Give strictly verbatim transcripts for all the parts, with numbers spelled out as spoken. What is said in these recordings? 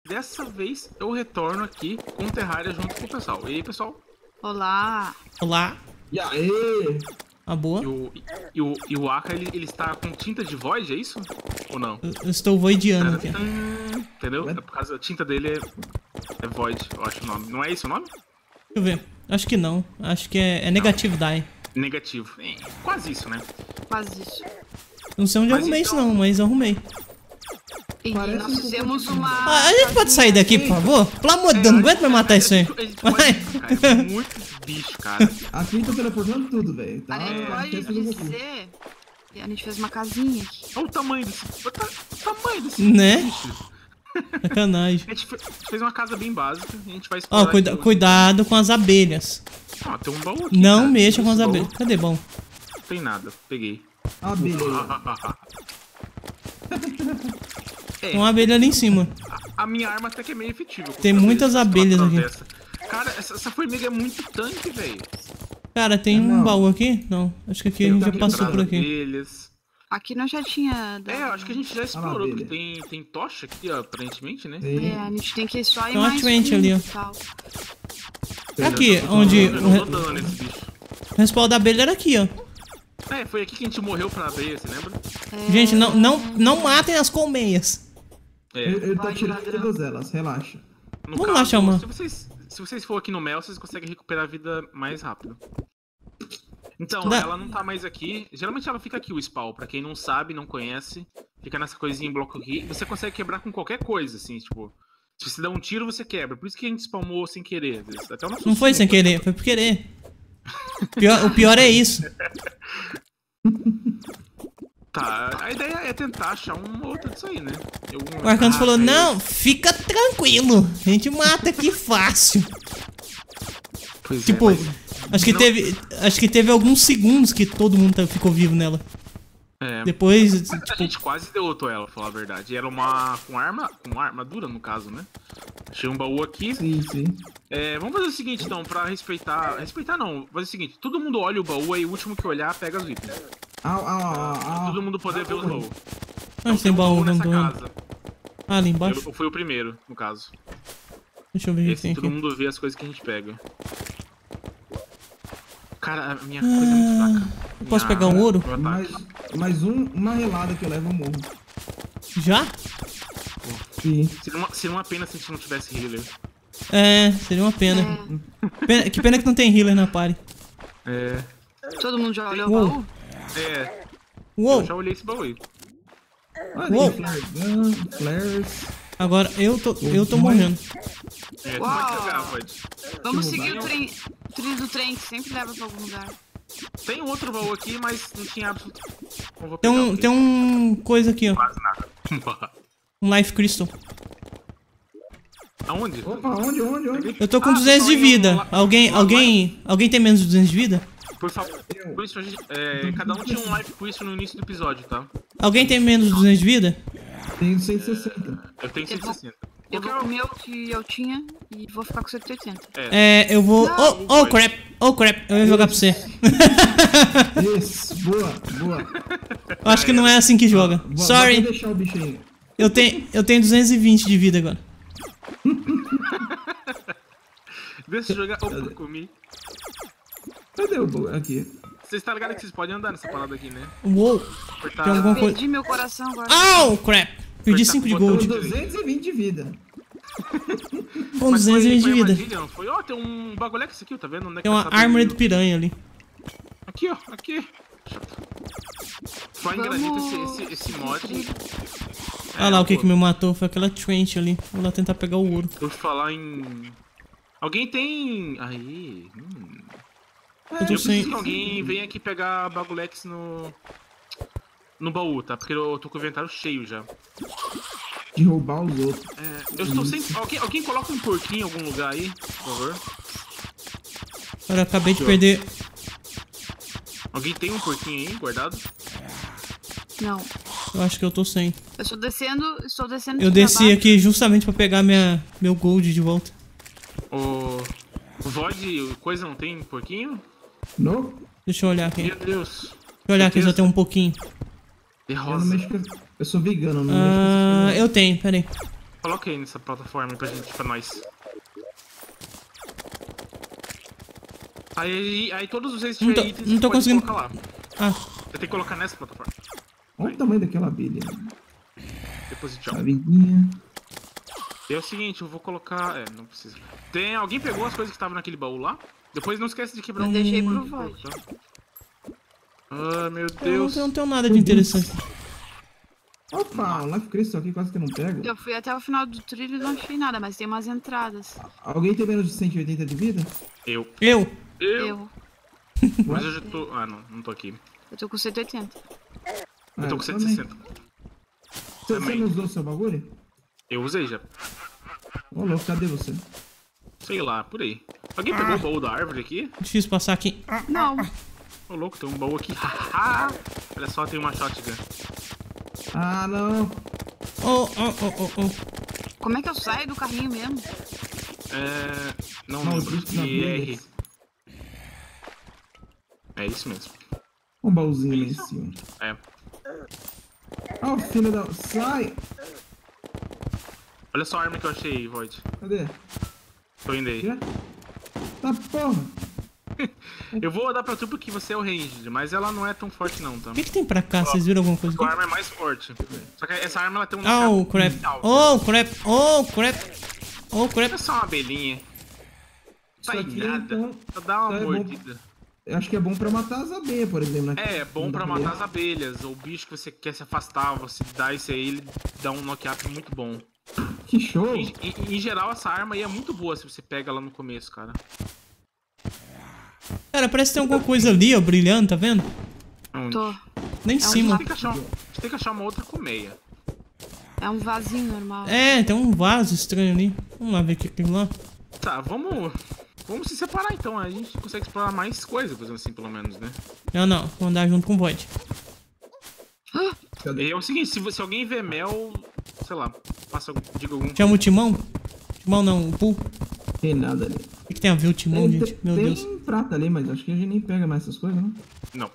dessa vez eu retorno aqui com o Terraria junto com o pessoal. E aí, pessoal? Olá. Olá. E aí? Uma boa. E o, e o, e o Aka, ele, ele está com tinta de Void, é isso? Ou não? Eu, eu estou voideando aqui. Hum, entendeu? É por causa da tinta dele é, é Void, eu acho o nome. Não é esse o nome? Deixa eu ver. Acho que não. Acho que é, é Negative Die. Negativo. É, quase isso, né? Quase isso. Não sei onde eu Mas arrumei então- isso não, mas eu arrumei. E Parece nós um fizemos pouquinho. uma... Ah, a gente pode sair daqui, por favor? Pelo amor de Deus, não aguento mais matar isso aí. A gente pode, cara, é muito bicho, cara. A Fim tá teleportando tudo, velho. Tá, A gente pode esquece do Goku. dizer que a gente fez uma casinha aqui. Olha o tamanho desse... O ta- o tamanho desse Né? bicho. Sacanagem. A gente fe- a gente fez uma casa bem básica. A gente vai Ó, explorar cuida- aqui o- cuidado com as abelhas. Ó, tem um baú aqui, Não cara. mexa com as Esse baú abelhas. Cadê bom? Não tem nada. Peguei. Ah, beleza. É, Tem uma abelha ali em cima. a minha arma até que é meio efetiva. Tem contra muitas ela abelhas aqui. atravessa. Cara, essa, essa formiga é muito tanque, velho. Cara, tem um Não. baú aqui? Não. Acho que aqui a gente já passou por aqui. Abelhas. Aqui nós já tinha... É, eu acho que a gente já explorou, abelha. porque tem, tem tocha aqui, ó, aparentemente, né? Sim. É, a gente tem que só ir Tem uma mais Twente fundo ali, ó. e tal. Aqui, Eu tô- onde Eu o não re- tô dando nesse bicho. o respaldo da abelha era aqui, ó. É, foi aqui que a gente morreu pra abelha, você lembra? Gente, não, não, não matem as colmeias. É. Eu, eu tô Vai, tirando ladrão. todas elas, relaxa. No Vamos lá, Xamã. se vocês, se vocês for aqui no Mel, vocês conseguem recuperar a vida mais rápido. Então, Dá- ela não tá mais aqui. Geralmente ela fica aqui, o spawn. Pra quem não sabe, não conhece, fica nessa coisinha em bloco aqui. Você consegue quebrar com qualquer coisa, assim, tipo... Se você dá um tiro, você quebra. Por isso que a gente spawnou sem querer. às vezes. Até o nosso Não foi sem querer, foi por querer. Pior- o pior é isso. Tá, a ideia é tentar achar um outro disso aí, né? Eu- O Arcanos Ah, falou, é não, fica tranquilo. A gente mata aqui fácil. Pois é, Tipo, mas- acho que não- teve. Acho que teve alguns segundos que todo mundo tá- ficou vivo nela. É, Depois, mas a tipo, gente quase derrotou ela, pra falar a verdade. E era uma. com arma. com armadura, no caso, né? Achei um baú aqui. Sim, sim. É, vamos fazer o seguinte, então, pra respeitar. Respeitar não, fazer o seguinte: todo mundo olha o baú, aí o último que olhar pega os itens. Au, au, au, au. Todo mundo poder ver os baús. onde tem baú? Não nessa tô vendo. casa. Ah, ali embaixo. Eu, eu fui o primeiro, no caso. Deixa eu ver o que Esse tem todo aqui. mundo vê as coisas que a gente pega. Cara, a minha coisa é muito fraca. Eu posso Minha- pegar um ouro? meu Mais, ataque. mais um, uma relada que eu levo eu morro. Já? Sim. Seria uma, seria uma pena se a gente não tivesse healer. É, seria uma pena. Pena- que pena que não tem healer na party. É. Todo mundo já olhou o Uou. baú? É. Uou! Eu já olhei esse baú aí. Olha Uou. aí, flare gun, flares. Agora eu tô, eu tô morrendo. É, tu Uau. pode pegar, pode. Vamos Deixa eu seguir o mudar. trem, o trilho do trem, que sempre leva pra algum lugar. Tem um outro baú aqui, mas não tinha absoluto. Não vou Tem pegar um, porque tem um coisa aqui, ó. quase nada. Um Life Crystal. Aonde? Opa, onde, onde, onde? Eu tô com Ah, duzentos de pessoal, em um vida. la- Alguém, um alguém, alguém tem menos de duzentos de vida? Por favor. Por isso, a gente, é, cada um tinha um life quiz no início do episódio, tá? Alguém tem menos de duzentos de vida? Tenho cento e sessenta. Eu tenho Eu cento e vou- sessenta. Eu vou Qualquer- comer o que eu tinha e vou ficar com cento e oitenta. É, eu vou. Oh, oh crap! Oh crap! Eu ia jogar pra você. Isso, boa, boa. Eu acho que não é assim que joga. Vou, Vou Sorry. deixar o bicho aí. Eu tenho, eu tenho duzentos e vinte de vida agora. Deixa eu jogar. Opa, comi. Cadê o bo- aqui? Vocês estão ligados que vocês podem andar nessa parada aqui, né? Uou! Apertar- Tem alguma coisa. Perdi meu coração agora. Oh crap! Perdi Apertar cinco de com o botão gold. Tenho duzentos e vinte de vida. Com Mas duzentos e foi- vinte de foi vida. armadilha, não foi? Ó, tem um bagulho aqui, isso aqui, tá vendo? Onde é que Tem uma tá Armored tudo? piranha ali. Aqui, ó, aqui. Só engravidita esse, esse, esse mod. Olha lá o que que me matou. Foi aquela Trent ali. Vou lá tentar pegar o ouro. Por falar em. Alguém tem. Aí. Hum. Eu Eu tô sem. preciso que alguém venha aqui pegar bagulex no. No baú, tá? Porque eu tô com o inventário cheio já. De roubar os outros. É, eu estou sem. Alguém, alguém coloca um porquinho em algum lugar aí, por favor. Cara, eu acabei de perder. Alguém tem um porquinho aí guardado? Não. Eu acho que eu tô sem. Eu estou descendo, estou descendo Eu aqui pra desci baixo. aqui justamente pra pegar minha, meu gold de volta. O. O Void, coisa não tem porquinho? Não? Deixa eu olhar aqui. Meu Deixa Deus. eu olhar aqui, só tem um pouquinho. De Eu não rosa. mexo com... Eu sou vegano, não Ah, mexo eu tenho, peraí. com Coloca aí nessa plataforma pra gente, pra nós. Aí, aí todos os itens Não tô- itens não você tô pode conseguindo- colocar lá. Ah, Você tem que colocar nessa plataforma. Olha o tamanho daquela abelha. Depois de A tchau. vidinha. E é o seguinte, eu vou colocar... É, não precisa. Tem... Alguém pegou as coisas que estavam naquele baú lá? Depois não esquece de quebrar Eu um... deixei pro um- Void. tá? Ah, meu eu não, Deus. eu não tenho nada de interessante. Opa, um Life Crystal aqui quase que eu não pego. Eu fui até o final do trilho e não achei nada, mas tem umas entradas. Alguém tem menos de cento e oitenta de vida? Eu. Eu. Eu. Eu. Mas eu já tô... Ah, não. Não tô aqui. Eu tô com cento e oitenta. Eu Ah, tô com cento e também. sessenta. Você, você também. não usou o seu bagulho? Eu usei já. Ô, louco, cadê você? Sei lá, por aí. Alguém pegou o baú da árvore aqui? Difícil passar aqui. Não. Ô, louco, tem um baú aqui. Haha. Olha só, tem uma shotgun. Ah, não. Oh, oh, oh, oh, oh. Como é que eu saio do carrinho mesmo? É... Não lembro. Malditos I R. abelhas. É isso mesmo. Um baúzinho ali em cima. É. Ah, o filho da... Sai! Olha só a arma que eu achei, Void. Cadê? Tô indo aí. Já? Tá porra! Eu vou dar pra tu porque você é o ranged, mas ela não é tão forte não, tá? O que, que tem pra cá? Vocês viram alguma coisa A aqui? arma é mais forte. Só que essa arma ela tem um Ah, o knockout crap. muito alto. Oh, crap. Oh, crap. Oh, crap. É só uma abelhinha. Tá Isso aí aqui, nada. então, Só dá uma é bom. mordida. eu acho que é bom pra matar as abelhas, por exemplo, né? É, é bom Não dá pra ver. matar as abelhas. Ou o bicho que você quer se afastar, você dá isso aí, ele dá um knockout muito bom. Que show! Em, em- em geral, essa arma aí é muito boa se você pega ela no começo, cara. Cara, parece que tem alguma coisa ali, ó, brilhando, tá vendo? Onde? Tô. Lá em um cima. Tem que achar, um- a gente tem que achar uma outra colmeia. É um vasinho normal. É, tem um vaso estranho ali. Vamos lá ver o que tem lá. Tá, vamos. Vamos se separar então. A gente consegue explorar mais coisas, por exemplo assim, pelo menos, né? Não, não. Vou andar junto com o Void. Cadê? E é o seguinte, se, você- se alguém vê mel, sei lá, passa algum, diga algum. Chama o Timão? Timão não, o Poo. Tem nada ali. O que, que tem a ver o Timão, Tem, gente? Meu tem Deus. um prata ali, mas acho que a gente nem pega mais essas coisas, né? Não.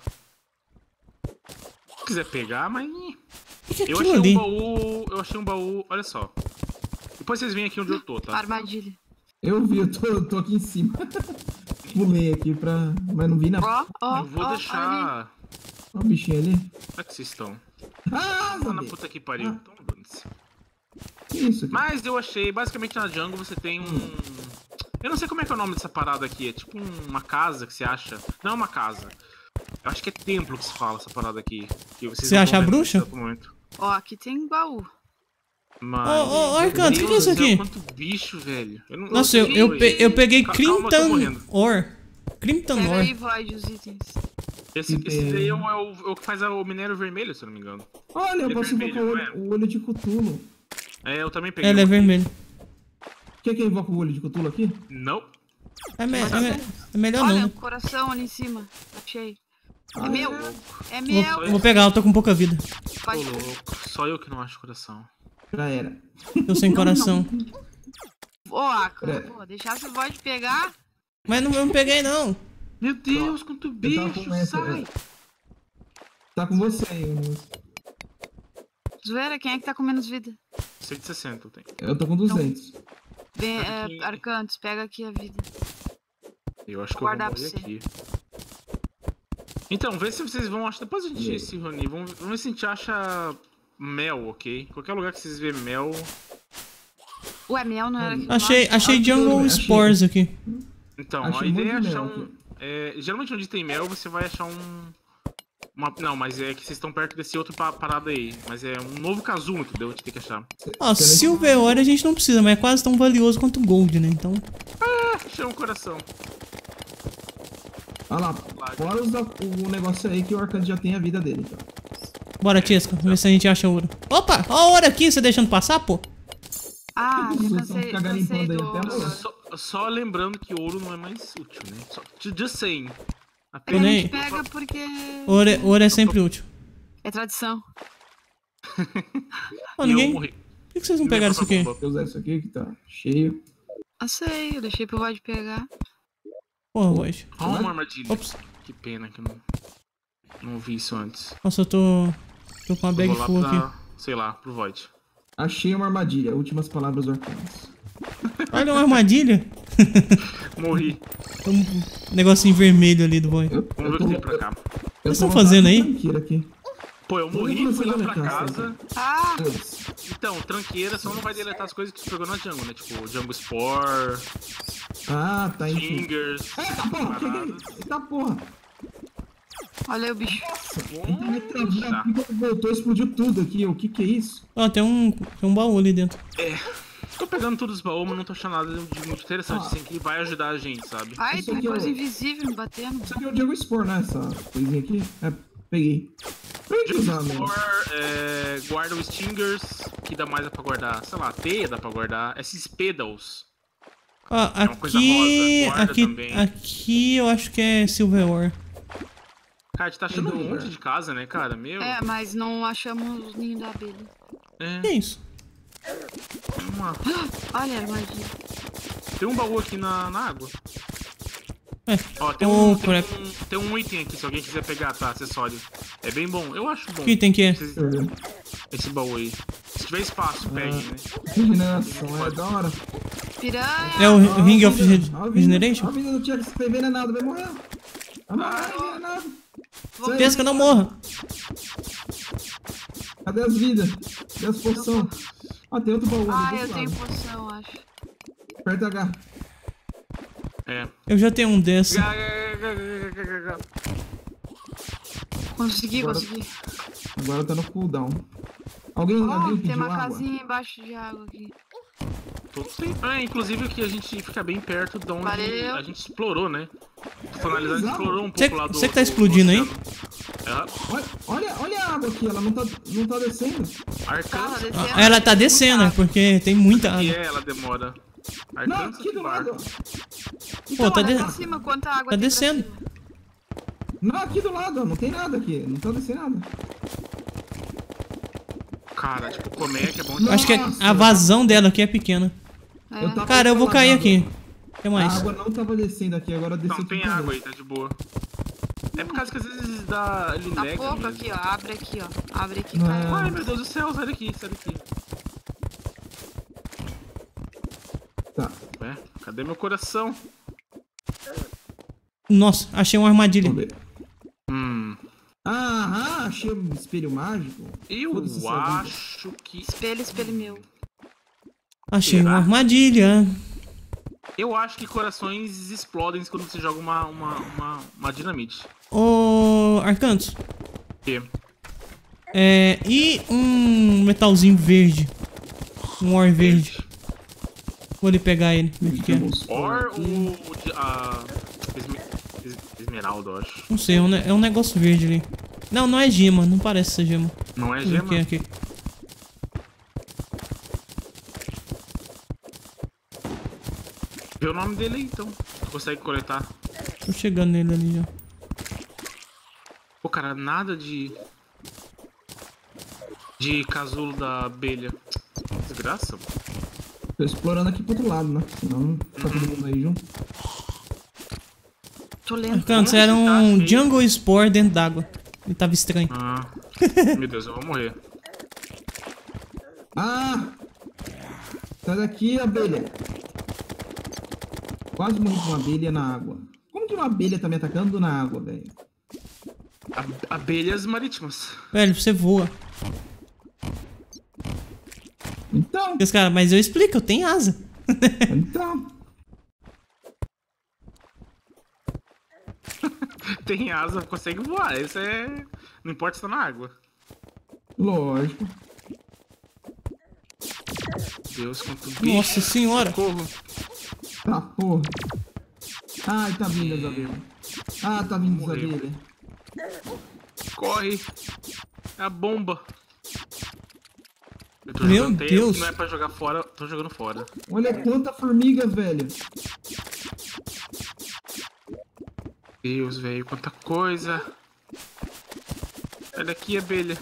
Se quiser pegar, mas. O que, que é Eu aquilo achei ali? um baú. Eu achei um baú. Olha só. Depois vocês vêm aqui onde eu tô, tá? Armadilha. Eu vi, eu tô, eu tô aqui em cima. Pulei aqui pra... Mas não vi na... Ó, ó, Eu vou ó, olha ali. deixar. Olha o bichinho ali. Como é que vocês estão? Ah, Lá na Zabi. puta que pariu. Ah. Então, dane-se. Que isso aqui? Mas eu achei, basicamente na jungle você tem um. Eu não sei como é que é o nome dessa parada aqui. É tipo um- uma casa que você acha. Não é uma casa. Eu acho que é templo que se fala essa parada aqui. Que vocês Você não acha tão a vendo bruxa? nesse exato momento. Ó, aqui tem baú. Mas. Ô, ô, ô, Arcanto, o que que é isso Meu Deus do céu, aqui? Quanto bicho, velho. Eu não, Nossa, eu, sei, eu, velho. pe- eu peguei Calma, eu tô Crimton morrendo. Ore. Crimton Pega aí, Ore. Void, os itens. Esse, Que esse pena. daí é o, é o- é o que faz o minério vermelho, se eu não me engano. Olha, eu Ele é posso invocar o vermelho, olho, o olho de Cthulhu. É, eu também peguei. Ela é um aqui. vermelho. Quer que eu invoque o olho de Cthulhu aqui? Não. É, me- é me- é melhor Olha, não. o coração ali em cima. Achei. Ah, É meu. É Vou, meu. vou pegar, eu tô com pouca vida. Ô, Pode... louco. Só eu que não acho coração. Já era. Tô sem coração. Ô, Aka, É. pô, deixasse o Void pegar. Mas não, eu não peguei, não. Meu Deus, quanto tava bicho, com essa, sai. é. Tá com você aí, moço. Zoeira, quem é que tá com menos vida? cento e sessenta eu tenho. Eu tô com duzentos. Vem, Pega aqui. é, Arcantos, pega aqui a vida. Eu acho que Vou eu vou guardar morrer pra você. aqui. Então, vê se vocês vão achar. Depois a gente E aí? se reunir. Vamos, vamos ver se a gente acha mel, ok? Qualquer lugar que vocês verem mel. Ué, mel não era aqui. Achei, achei Ah, Jungle achei. Spores aqui. Então, Achei a ideia é muito achar mel um. aqui. é, geralmente onde tem mel você vai achar um. Uma, não, mas é que vocês estão perto desse outro pa- parada aí. Mas é um novo casulo, entendeu? A gente tem que achar. Ó, Silver Ore a gente não precisa, mas é quase tão valioso quanto o Gold, né? Então. Chama o coração. Olha lá, fora os da- o negócio aí que o Arcanto já tem a vida dele, então. Bora, Tiesca, vamos ver se a gente acha ouro. Opa, ó a ouro aqui, você deixando passar, pô? Ah, Vocês já vão cansei, ficar cansei garimpando aí do até ouro. amanhã. Só, só lembrando que ouro não é mais útil, né? Só, just saying. É que a Apenas- nem- gente pega porque Ouro é, ouro é sempre útil. é tradição. Ó, E ninguém. eu Por morri. que que vocês não pegaram isso aqui? Vou usar isso aqui que tá cheio. Eu sei, eu deixei pro Void pegar. Porra, Void. Ó, uma armadilha. Ops. Que pena que eu não, não vi isso antes. Nossa, eu tô. Tô com uma Eu bag vou lá full pra, aqui. sei lá, pro Void. Achei uma armadilha. Últimas palavras do Arcanos. Olha uma armadilha. Morri. Um negocinho vermelho ali do boy. Eu, Vamos ver o eu que tô, tem pra cá. eu Vocês tô estão fazendo aí? tranqueira aqui. Pô, eu morri, fui lá pra casa. Ah, Putz. Então, tranqueira só não vai deletar as coisas que tu jogou na jungle, né? Tipo, Jungle Spore, Ah, tá, enfim. Fingers. Eita porra, que que é isso? Eita porra. olha aí o bicho. A internet travou Poxa. aqui, quando voltou, explodiu tudo aqui. O que que é isso? Ó, tem um, tem um baú ali dentro. Tô pegando todos os baús, mas não tô achando nada de muito interessante, Ah. assim, que vai ajudar a gente, sabe? Ai, Isso tem aqui é coisa o- invisível me batendo. Isso aqui é o Jungle Spore, né? Essa coisinha aqui. É, peguei. Pra que usar, Jungle mesmo? Spore, é, guarda os Stingers, que dá mais pra guardar, sei lá, teia dá pra guardar. Esses Pedals. Ó, É uma coisa aqui. rosa, guarda Aqui, também. aqui eu acho que é Silver Ore. Cara, a gente tá achando um Pedal, monte velho. de casa, né, cara? Meu. É, mas não achamos os ninhos da abelha. É, Que é isso? uma- Olha a armadilha. Tem um baú aqui na, na água. É. Ó, tem, Oh, um, tem, crap. um, tem um item aqui, se alguém quiser pegar, tá? Acessório. É bem bom, eu acho bom. Que item que é? Esse, esse baú aí. Se tiver espaço, pegue, né? Regeneração, é da hora. Piranha. É o Ó, Ring a of vida- Rege- ó, a vida- Regeneration? ó, A vida do Thiago se foi envenenado, vai morrer. Vai morrer, envenenado. Vou Pensa que eu não morra. Cadê as vidas? Cadê as poções? Ó, tem outro baú Ah, ali do eu outro tenho lado. poção, acho. Aperta H. É. Eu já tenho um desse. Consegui, Agora- consegui. Agora tá no cooldown. Alguém, Ó, alguém tem pediu uma água? casinha embaixo de água aqui. Ah, inclusive que a gente fica bem perto de onde Valeu. a gente explorou, né? Pra finalizar, a gente explorou um Cê- pouco lá do cê que tá do- do explodindo aí? oceano. É, Olha, olha, olha a água aqui, ela não tá, não tá descendo. Tava Arcanos. descendo. Ah, ela tá descendo, porque tem muita Que água. é, ela demora. Não, Arcanos aqui do barco. lado. Pô, tá, Olha de... pra cima quanta água tá tem pra descendo. cima. Não, aqui do lado, ó, não tem nada aqui. Não tá descendo nada. Cara, tipo, comer que é bom. Acho que é- Nossa. a vazão dela aqui é pequena. É. Eu tava Cara, eu vou cair aqui. O que A mais? água não tava descendo aqui, agora desceu Não, tem tudo. água aí, tá de boa. É por causa que às vezes dá. Ele Tá lega pouco mesmo. aqui, ó. Abre aqui, ó. Abre aqui, Não, cai. é- Ai, meu Deus do céu, sai daqui, sai daqui. Tá. Ué, cadê meu coração? Nossa, achei uma armadilha. Vamos ver. Hum. Ah, ah, achei um espelho mágico. Eu Foda-se essa vida. acho que. Espelho, espelho meu. Achei Será? uma armadilha. Eu acho que corações explodem quando você joga uma, uma, uma, uma dinamite. Ô, Arcantos. Que? É. E um metalzinho verde. Um ore verde. Vou ali pegar ele. Ver o que, que é. Temos Or aqui. o. o de- a. Esme, es- esmeralda, eu acho. Não sei, é um, ne- é um negócio verde ali. Não, não é gema. Não parece ser gema. Não é Deixa eu ver gema? o que é aqui. Vê o nome dele aí, então. Consegue coletar. Tô chegando nele ali já. Pô, cara, nada de. De casulo da abelha. Desgraça, mano. Tô explorando aqui pro outro lado, né? Senão tá todo mundo aí junto. Tô lendo. Arcantos, Como era que tá um feio? Jungle Spore dentro d'água. Ele tava estranho. Ah. Meu Deus, eu vou morrer. Ah! Sai daqui, abelha. Quase morri com uma abelha na água. Como que uma abelha tá me atacando na água, velho? Ab- abelhas marítimas. Velho, você voa. Então, Esse cara, mas eu explico, eu tenho asa. então. Tem asa, consegue voar. Esse é. Não importa se tá na água. Lógico. Deus, quanto bicho. Nossa senhora. Socorro. Tá, porra. Ai, tá vindo as abelhas. Ah, tá vindo as Morreu. abelhas. Corre. É a bomba. Eu tô Meu jogando Tails, Deus. que não é pra jogar fora, tô jogando fora. Olha quanta formiga, velho. Deus, velho, quanta coisa. Sai daqui, abelha.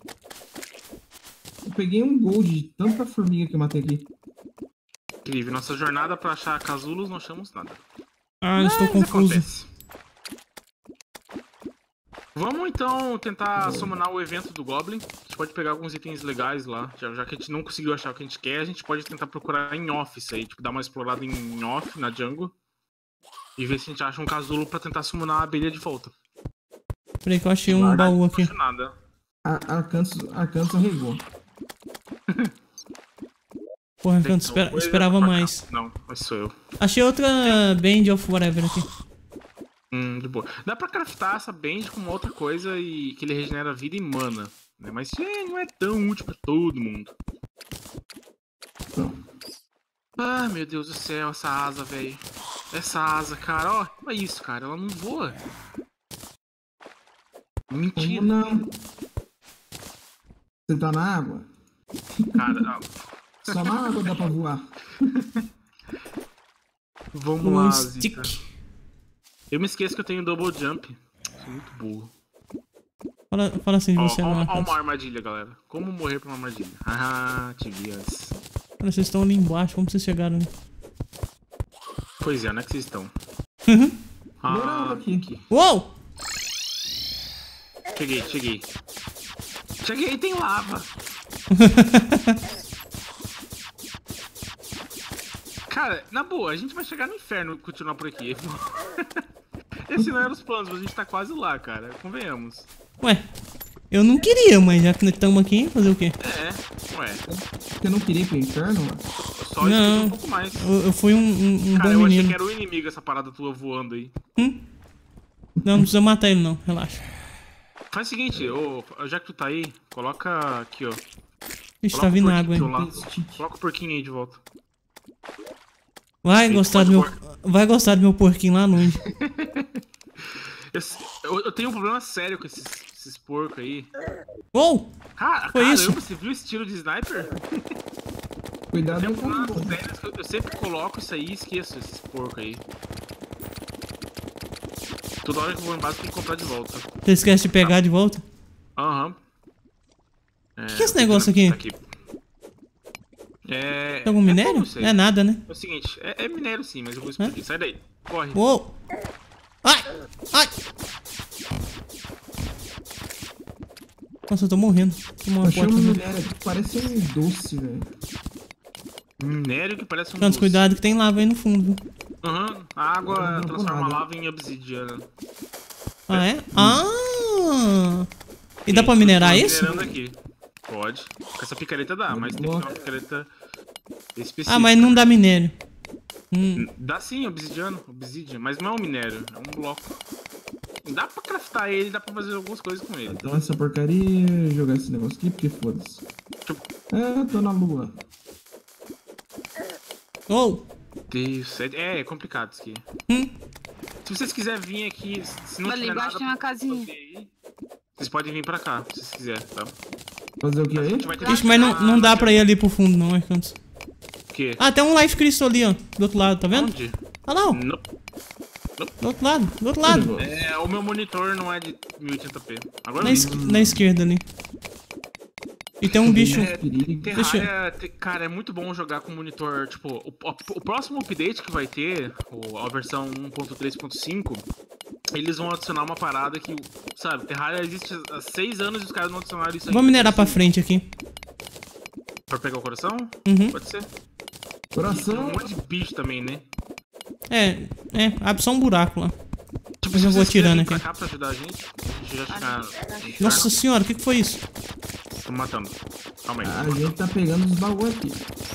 Eu peguei um gold de tanta formiga que eu matei aqui. Incrível. Nossa jornada pra achar casulos, não achamos nada. Ah, eu estou Mas confuso. acontece. Vamos então tentar summonar o evento do Goblin. A gente pode pegar alguns itens legais lá. Já, já que a gente não conseguiu achar o que a gente quer, a gente pode tentar procurar em off isso aí. Tipo, dar uma explorada em off, na jungle. E ver se a gente acha um casulo pra tentar summonar a abelha de volta. Peraí que eu achei um baú aqui. Não acho nada. Arcanço, Arcanço regou. Porra, Arcanço, Tem espera, coisa esperava pra cá. mais. Não, mas sou eu. Achei outra Band of Whatever aqui. Hum, de boa. Dá pra craftar essa band com uma outra coisa e que ele regenera vida e mana, né? Mas é, não é tão útil pra todo mundo. Não. Ah, meu Deus do céu, essa asa, velho. Essa asa, cara, ó. Olha isso, cara, ela não voa. Mentira. Como não? Você tá na água? Cara, ah, Só na água dá pra voar. vamos Um lá, stick. Zita. Eu me esqueço que eu tenho double jump. Sou muito burro. Fala, fala assim de Ó, você, ó, não, ó Arcanço. uma armadilha, galera. Como morrer pra uma armadilha? Ah, tibias. Olha, vocês estão ali embaixo, como vocês chegaram ali? Pois é, onde é que vocês estão? Uhum. Ah, aqui. aqui. Uou! Cheguei, cheguei. Cheguei, tem lava. Cara, na boa, a gente vai chegar no inferno e continuar por aqui. Esse não era os planos, mas a gente tá quase lá, cara. Convenhamos. Ué, eu não queria, mas já que nós estamos aqui, fazer o quê? É, ué. Você não queria ir pro inferno, mano? Eu só Não. escutei um pouco mais. Eu, eu fui um, um, um Cara, bom eu achei menino. que era o inimigo essa parada tua voando aí. Hum? Não, não precisa matar ele não, relaxa. Faz o seguinte, ô, já que tu tá aí, coloca aqui, ó. Ixi, Coloca tá o vindo porquinho água, teu hein? lá. Coloca o porquinho aí de volta. Vai Sim, gostar do pode meu... Vai gostar do meu porquinho lá longe. Eu, eu- eu tenho um problema sério com esses, esses porcos aí. Uou! Cara, Foi caramba, isso? você viu esse tiro de sniper? Cuidado Tem um com problema o sério que eu, eu sempre coloco isso aí e esqueço esses porcos aí. Toda hora que eu vou embora tem que comprar de volta. Você esquece de pegar de volta? Aham. É, que é esse negócio aqui? É. Tem algum é minério? bom isso aí. É nada, né? É o seguinte, é, é minério sim, mas eu vou explodir. Sai daí. Corre. Uou! Ai! Ai! Nossa, eu tô morrendo. Toma uma Achei um porta. minério aqui que parece um doce, velho. Minério que parece um. Tanto doce. cuidado que tem lava aí no fundo, viu? Aham. A água Não, não transforma nada. lava em obsidiana. Ah, é? Ah! E dá pra Sim, minerar tô isso? minerando aqui. Pode. Com essa picareta dá, mas tem que ser uma picareta específica. Ah, mas não dá minério. Hum. Dá sim, obsidiano, obsidian, mas não é um minério, é um bloco. Dá pra craftar ele, dá pra fazer algumas coisas com ele. Então essa porcaria, jogar esse negócio aqui, porque foda-se. É, tô na lua. Oh! Deus, é, é complicado isso aqui. Hum. Se vocês quiserem vir aqui, se não Ali tiver embaixo nada tem uma pra casinha. fazer aí, vocês podem vir pra cá, se vocês quiserem, tá? Fazer o que A aí? gente vai ter Ixi, mas não, não dá pra ir ali pro fundo, não, Arcanço. O quê? Ah, tem um Life Crystal ali, ó. Do outro lado, tá vendo? Onde? Olha lá, ó. Não. Do outro lado, do outro lado. É, o meu monitor não é de mil e oitenta p. Agora Na, eu esqui- na esquerda ali. E tem um bicho. É, Perigo. Terraria, te- cara, é muito bom jogar com monitor, tipo, o, o- o próximo update que vai ter, o- a versão um ponto três ponto cinco, eles vão adicionar uma parada que, sabe, Terraria existe há seis anos e os caras não adicionaram isso aí. Vou minerar pra frente aqui. Pra pegar o coração? Uhum. Pode ser. Tem um Coração. monte de bicho também, né? É, é, abre só um buraco lá. Tipo, Mas eu vou vocês quiserem tirando vir pra cá pra ajudar a gente, a gente já chegar no inferno. Nossa senhora, o que, que foi isso? Tô matando. Calma aí. A gente tá pegando os baús aqui.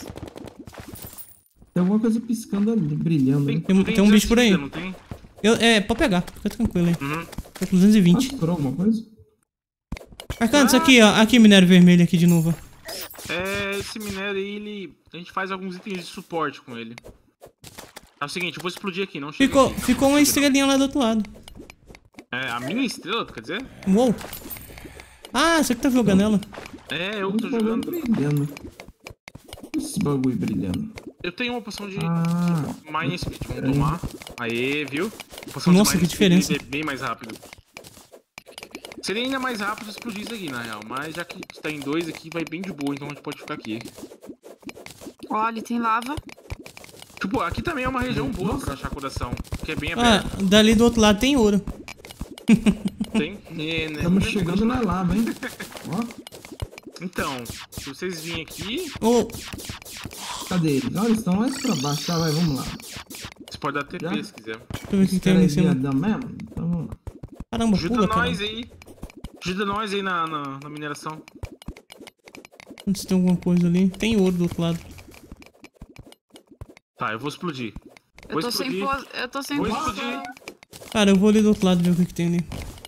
Tem alguma coisa piscando ali, brilhando. Tem, Né? Tem um- tem um bicho por aí. Não tem? Eu, é, pode pegar, fica tranquilo aí. Uhum. Tô com duzentos e vinte. Mostrou alguma coisa? Arcanço, aqui, ó. Aqui, minério vermelho aqui de novo. É, esse minério aí, ele. A gente faz alguns itens de suporte com ele. É o seguinte, eu vou explodir aqui, não chega Ficou, aqui, não ficou uma chega, estrelinha lá do outro lado. não. É, a minha estrela, tu quer dizer? Uou. Ah, você que tá jogando ela. É, eu que tô Uns bagulho jogando. brilhando. Esse bagulho brilhando. Eu tenho uma poção de Ah, Mine Speed, vamos tomar. Aê, viu? Poção Nossa, de Mine que Speed diferença. é bem mais rápido. Seria ainda mais rápido explodir isso aqui, na real. Mas já que está em dois aqui, vai bem de boa, então a gente pode ficar aqui. Olha, tem lava. Tipo, aqui também é uma região boa pra achar coração, que é bem Ah, aberto. dali do outro lado tem ouro. Tem. É, né? Estamos chegando na lava, hein? Ó, Então, se vocês virem aqui, Ô, cadê eles? Olha, eles estão mais pra baixo. Tá, vai, vamos lá. você pode dar T P Já? se quiser. deixa eu ver o que tem Cara, ali é em cima. viadão mesmo? Então vamos lá. Caramba, Ajuda pula, nós cara. aí. Ajuda nós aí na, na, na mineração. Se tem alguma coisa ali. Tem ouro do outro lado. Tá, eu vou explodir. Eu Vou tô sem explodir. pos... Eu tô sem Vou posição. explodir. Cara, eu vou ali do outro lado ver o que, que tem ali.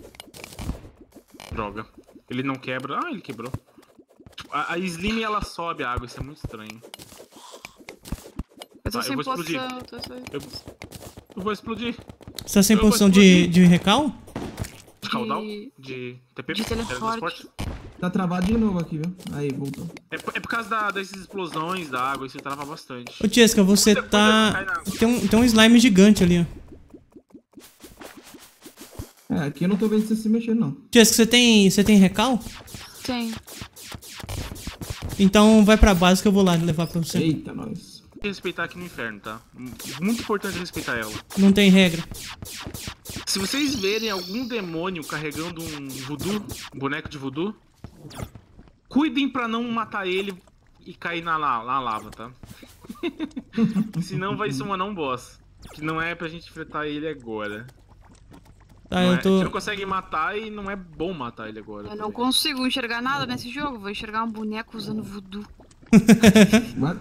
Droga. Ele não quebra. Ah, ele quebrou. Tipo, A, a Slim ela sobe a água, isso é muito estranho. Eu tô Tá, eu sem vou explodir. posição. Eu tô sem... Eu, eu vou explodir. Você tá sem Eu vou posição de, explodir. de recal? De caudal? De- De T P? de teleporte. Tá travado de novo aqui, viu? Aí, voltou. É, por- é por causa da, dessas explosões da água, isso trava bastante. Ô, Jessica, você Quando- tá... quando cai na água. Tem um, tem um slime gigante ali, ó. É, aqui eu não tô vendo você se mexer, não. Jessica, você tem, você tem recal? Tem. Então vai pra base que eu vou lá levar pra você. Eita, nós. Tem que respeitar aqui no inferno, tá? Muito importante respeitar ela. Não tem regra. Se vocês verem algum demônio carregando um voodoo, um boneco de voodoo, cuidem pra não matar ele e cair na, la- na lava, tá? Senão vai ser um anão boss. Que não é pra gente enfrentar ele agora. Tá, Não é- eu A gente não tô... consegue matar e não é bom matar ele agora. Eu não também. consigo enxergar nada nesse jogo. Vou enxergar um boneco usando voodoo. What?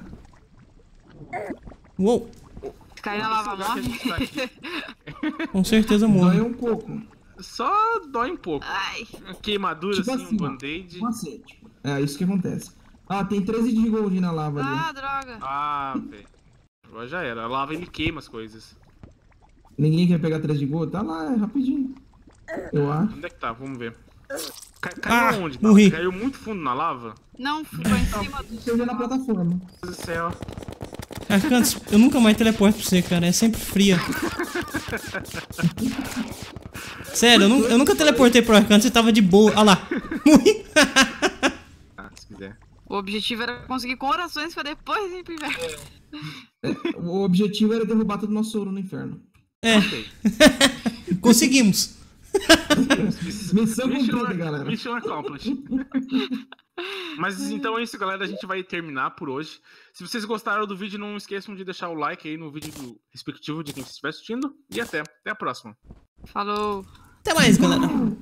Uou, Se cair na lava, Já que a morre. gente tá aqui, com certeza Dói morre. um pouco. só dói um pouco. Ai. Uma queimadura Tipo assim, assim, um ó. band-aid. Como assim? Tipo, é isso que acontece. Ah, tem treze de gold na lava ali. Ah, droga. Ah, velho. Agora já era. A lava ele queima as coisas. Ninguém quer pegar treze de gold? Tá lá, é rapidinho. Eu acho. Onde é que tá? Vamos ver. Ca- Caiu Ah, onde? morri. Caiu muito fundo na lava? Não, ficou em cima do... Seja na plataforma. Meu Deus do céu. Arcantes, eu nunca mais teleporto pra você, cara. É sempre fria. Sério, eu, nu- eu nunca teleportei pro Arcantes e tava de boa. Olha lá. Morri. Ah, se quiser. O objetivo era conseguir corações pra depois ir pro inverno. O objetivo era derrubar todo o nosso ouro no inferno. É, Ok. conseguimos. Missão Mission, cumprida, galera. mission accomplished. Mas então é isso, galera. A gente vai terminar por hoje. Se vocês gostaram do vídeo, não esqueçam de deixar o like aí no vídeo do respectivo de quem estiver assistindo. E até. Até a próxima. Falou. Até mais, galera.